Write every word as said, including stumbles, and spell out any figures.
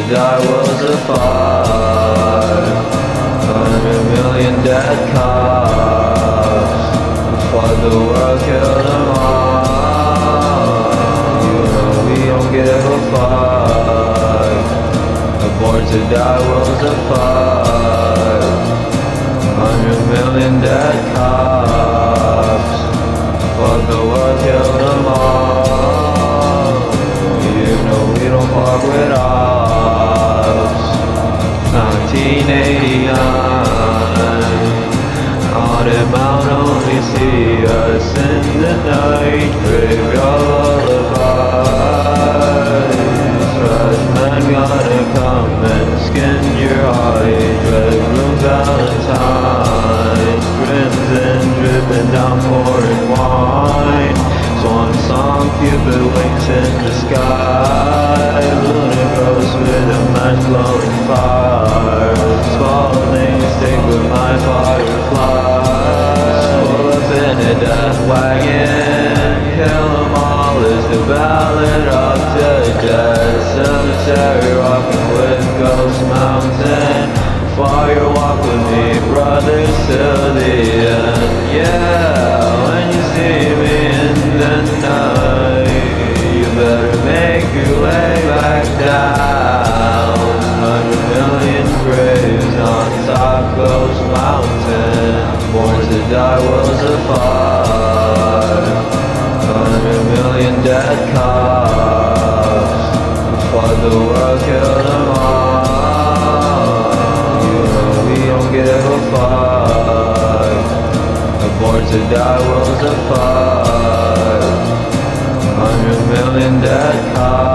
die worlds apart. Hundred million dead cops. Fought the world, killed them all. You know we don't give a fuck. Born to die worlds apart. Hundred million dead cops. Fought the world, killed them all. You know we don't fuck with ops. nineteen eighty-nine. On a mount only see us in the night. Graveyard lullabies. Freshmen gonna come and skin your eyes. Red room valentines. Crimson dripping down pouring wine. Swan song, Cupid winks in the sky. Lunar ghost with a match glowing fire. Spalding stick with my fireflies. Pull up in a death wagon. Kill 'em all is the ballad of the dead. Sematary rocking with Ghost Mountain. Fire walk with me, brothers, till the end. Yeah, when you see me in the night, you better make your way back down. Hundred million graves on top Ghost Mountain. Born to die worlds apart. Hundred million dead cops. Fought the world, killed them all. You know we don't give a fuck. Born to die worlds apart. Hundred million dead cops.